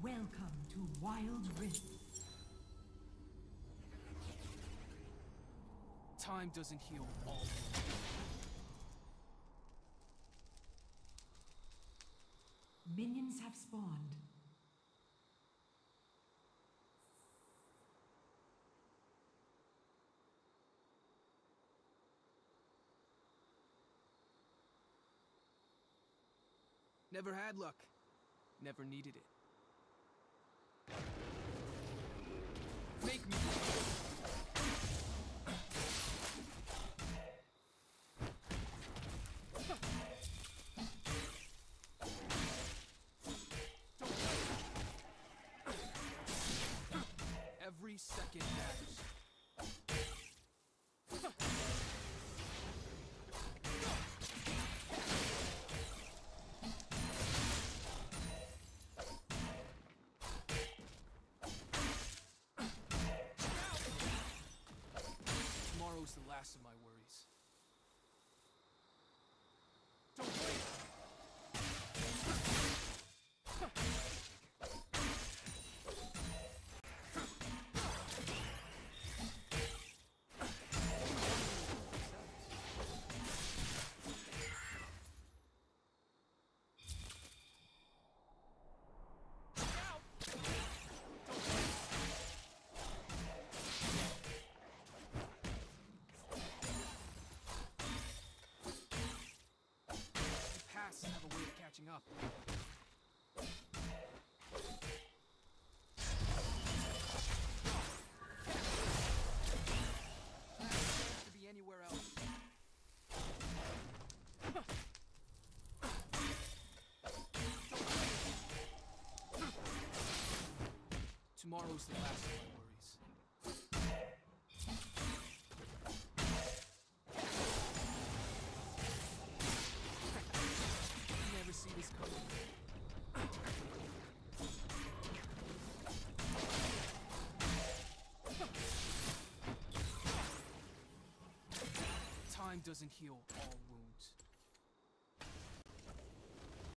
Welcome to Wild Rift. Time doesn't heal all. Minions have spawned. Never had luck. Never needed it. Make me. Every second matters. Tomorrow's the last of my worries. Don't wait! Pass have a way of catching up. To be anywhere else. Tomorrow's the last of my worries. Never see this coming. Time doesn't heal all wounds.